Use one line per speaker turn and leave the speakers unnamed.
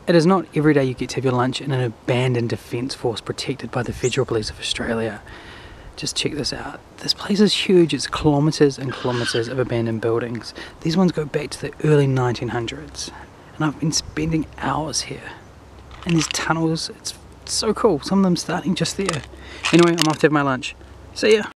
It is not every day you get to have your lunch in an abandoned defence force protected by the Federal Police of Australia. Just check this out. This place is huge. It's kilometres and kilometres of abandoned buildings. These ones go back to the early 1900s. And I've been spending hours here. And these tunnels, it's so cool. Some of them starting just there. Anyway, I'm off to have my lunch. See ya.